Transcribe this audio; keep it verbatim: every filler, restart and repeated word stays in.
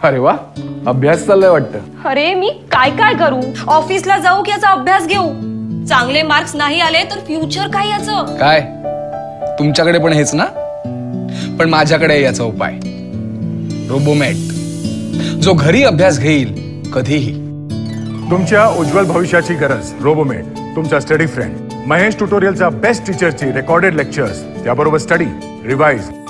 अरे वा, अभ्यास चाललाय वाटतं। अरे मी काय काय करू, ऑफिसला जाऊ की याचा अभ्यास घेऊ? चांगले मार्क्स नाही आले तर फ्युचर काय याचं? काय तुमच्याकडे पण हेच ना? पण माझ्याकडे याचा उपाय, रोबोमेट, जो घरी अभ्यास घेईल कधीही। तुमच्या उज्ज्वल भविष्याची गरज रोबोमेट, तुमचा स्टडी फ्रेंड। महेश ट्युटोरियलचा बेस्ट टीचरची रेकॉर्डेड लेक्चर्स, त्याबरोबर स्टडी, रिवाइज